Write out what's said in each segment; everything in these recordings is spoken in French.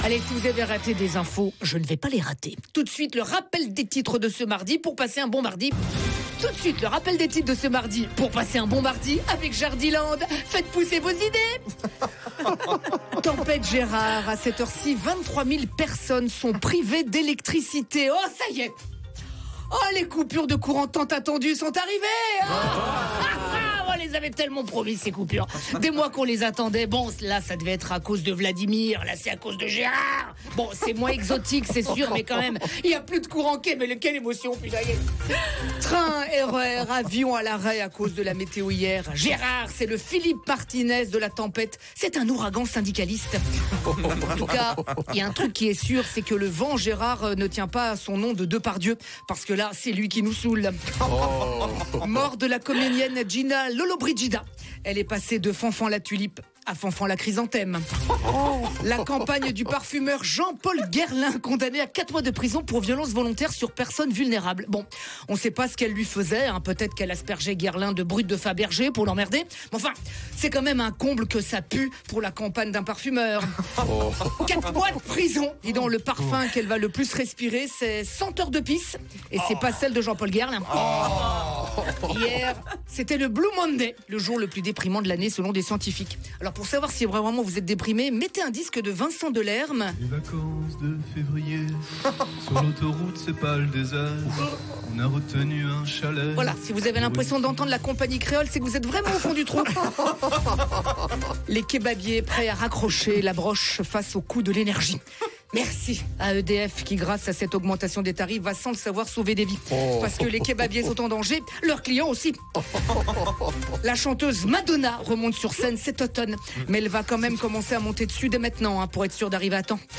Allez, si vous avez raté des infos, je ne vais pas les rater. Tout de suite, le rappel des titres de ce mardi pour passer un bon mardi. Tout de suite, le rappel des titres de ce mardi pour passer un bon mardi avec Jardiland. Faites pousser vos idées. Tempête Gérard, à cette heure-ci, 23 000 personnes sont privées d'électricité. Oh, ça y est. Oh, les coupures de courant tant attendues sont arrivées. On les avait tellement promis, ces coupures. Des mois qu'on les attendait. Bon, là, ça devait être à cause de Vladimir. Là, c'est à cause de Gérard. Bon, c'est moins exotique, c'est sûr, mais quand même, il n'y a plus de courant quai. Mais quelle émotion, putain. Train, RER, avion à l'arrêt à cause de la météo hier. Gérard, c'est le Philippe Martinez de la tempête. C'est un ouragan syndicaliste. En tout cas, il y a un truc qui est sûr, c'est que le vent Gérard ne tient pas à son nom de Depardieu. Parce que là, c'est lui qui nous saoule. Mort de la comédienne Gina Lollobrigida. Elle est passée de Fanfan la tulipe à Fanfan la chrysanthème. La campagne du parfumeur Jean-Paul Guerlain, condamné à 4 mois de prison pour violence volontaire sur personne vulnérable. Bon, on ne sait pas ce qu'elle lui faisait, hein. Peut-être qu'elle aspergeait Guerlain de brut de Fabergé pour l'emmerder. Mais enfin, c'est quand même un comble que ça pue pour la campagne d'un parfumeur. 4 mois de prison. Dis donc, le parfum qu'elle va le plus respirer, c'est senteur de pisse. Et c'est pas celle de Jean-Paul Guerlain. Hier, c'était le Blue Monday, le jour le plus déprimant de l'année selon des scientifiques. Alors pour savoir si vraiment vous êtes déprimé, mettez un disque de Vincent Delerme. Les vacances de février, sur l'autoroute c'est pas le désert, on a retenu un chalet. Voilà, si vous avez l'impression d'entendre la compagnie créole, c'est que vous êtes vraiment au fond du trou. Les kebabiers prêts à raccrocher la broche face au coût de l'énergie. Merci à EDF qui, grâce à cette augmentation des tarifs, va sans le savoir sauver des vies. Parce que les kebabiers sont en danger, leurs clients aussi. La chanteuse Madonna remonte sur scène cet automne, mais elle va quand même commencer à monter dessus dès maintenant, hein, pour être sûre d'arriver à temps.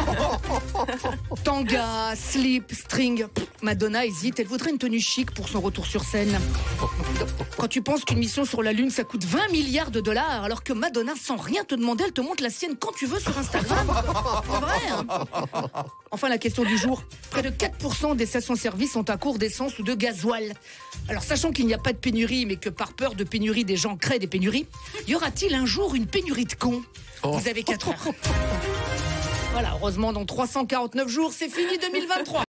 Tanga, slip, string, Madonna hésite, elle voudrait une tenue chic pour son retour sur scène. Quand tu penses qu'une mission sur la Lune, ça coûte 20 milliards de dollars, alors que Madonna, sans rien te demander, elle te montre la sienne quand tu veux sur Instagram. C'est vrai, hein. Enfin, la question du jour, près de 4% des stations-service sont à court d'essence ou de gasoil. Alors, sachant qu'il n'y a pas de pénurie, mais que par peur de pénurie, des gens créent des pénuries, y aura-t-il un jour une pénurie de cons ? Vous avez 4 heures. Voilà, heureusement, dans 349 jours, c'est fini 2023.